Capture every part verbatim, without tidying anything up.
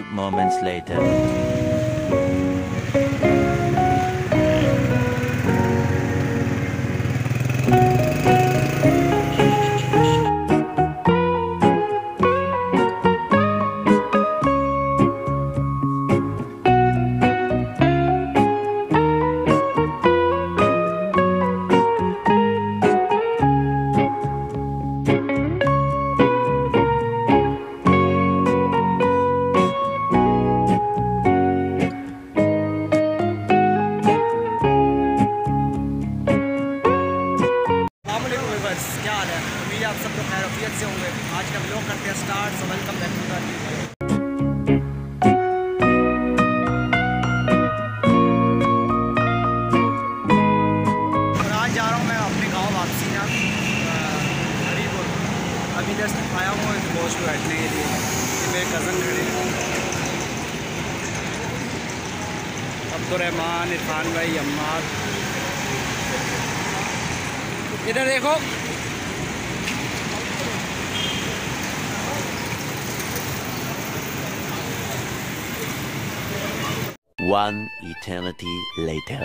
few moments later. क्या हाल है? उम्मीद है आप सब लोग खैरियत से होंगे। आज का व्लॉग करते हैं start. So welcome back to the और आज जा रहा हूँ मैं अपने गांव वापसी ना हरीपुर। अभी जस्ट आया हूँ इस बोझ पे बैठने के लिए। मेरे कज़न खड़े हैं, अब्दुर्रहमान, इरफान भाई, अम्मार। इधर देखो, One eternity later.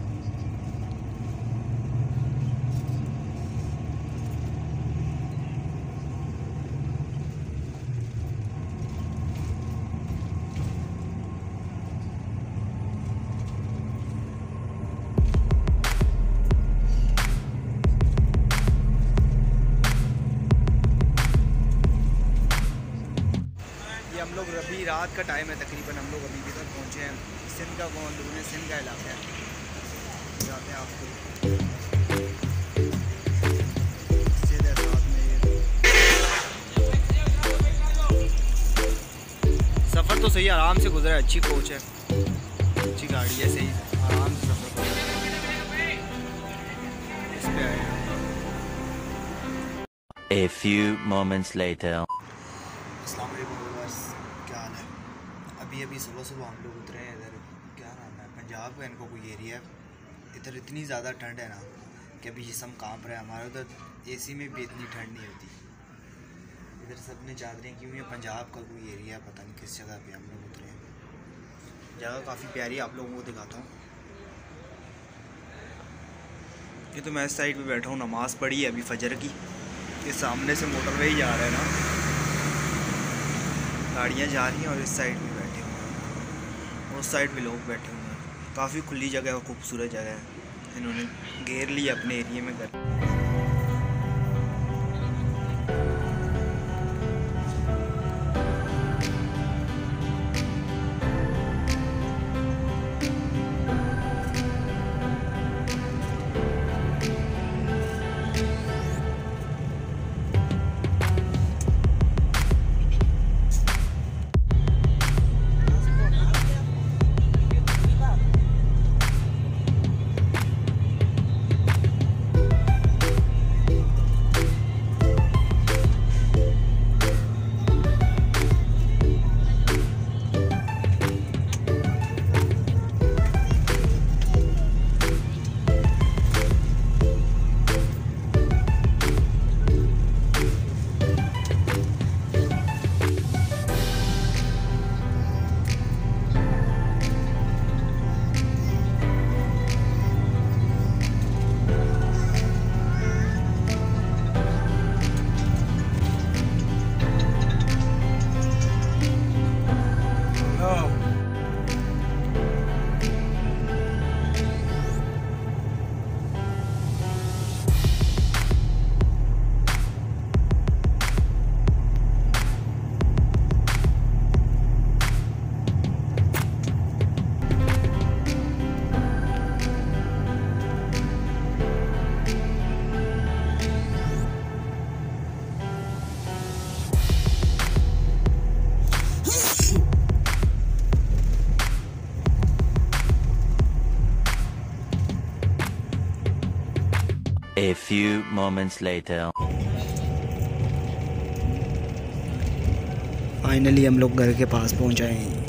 हम लोग अभी रात का टाइम है तकरीबन। हम लोग अभी इधर पहुँचे हैं। सिंध का कौन लोगों सिंध का इलाका है। जाते हैं आपको सीधे साथ में। सफ़र तो सही आराम से गुजरा है। अच्छी कोच है, अच्छी गाड़ी है, सही आराम से सफ़र कर इस पे आए। A few moments later. अस्सलाम वालेकुम व्यूअर्स, क्या हाल है? अभी अभी सुबह सुबह हम लोग उतरे हैं इधर। क्या नाम है, पंजाब का इनको कोई एरिया है। इधर इतनी ज़्यादा ठंड है ना कि अभी जिस्म कांप रहा है। हमारे उधर एसी में भी इतनी ठंड नहीं होती। इधर सब ने चादरें की हुई हैं। पंजाब का कोई एरिया है, पता नहीं किस जगह पे हम लोग उतरे हैं। जगह काफ़ी प्यारी है, आप लोगों को दिखाता हूँ। ये तो मैं इस साइड पे बैठा हूँ, नमाज़ पढ़ी है अभी फजर की। ये सामने से मोटरवे ही जा रहा है ना, गाड़ियाँ जा रही हैं और इस साइड भी बैठे हुए हैं, उस साइड भी लोग बैठे हुए हैं। काफ़ी खुली जगह और खूबसूरत जगह है। इन्होंने घेर लिया अपने एरिया में घर। A few moments later. Finally हम लोग घर के पास पहुंच आए हैं।